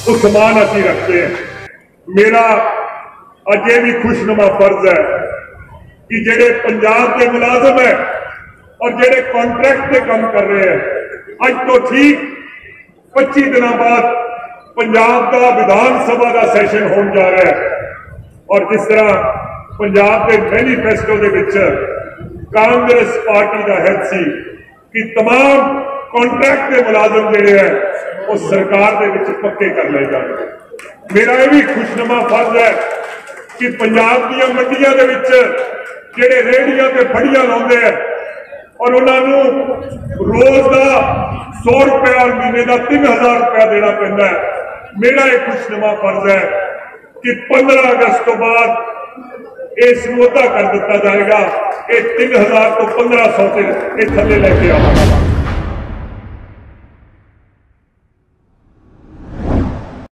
वो समान असी रखते हैं। मेरा अजे भी खुशनुमा फर्ज है कि जेडे पंजाब के मुलाजम है और जेडे कॉन्ट्रैक्ट पे काम कर रहे हैं, अज तो ठीक 25 दिन बाद पंजाब का विधान सभा का सैशन होने जा रहा है और जिस तरह पंजाब के मैनीफेस्टो के विच कांग्रेस पार्टी का हित सी कि तमाम कॉन्ट्रैक्ट के मुलाजम जिहड़े हैं वो सरकार के विच पक्के कर ले जाए। मेरा यह भी खुशनुमा फर्ज है कि पंजाब दी मंडियां दे विच जिहड़े रेहड़ियां ते फड़ियां लाउंदे हैं और उन्होंने रोज का 100 रुपया और महीने का 3000 रुपया देना पैंदा है। मेरा यह खुशनुमा फर्ज है कि 15 अगस्त तो बाद इस मुद्दा कर दिता जाएगा, ये 3000 तो 1500 के थले लेके आवागा।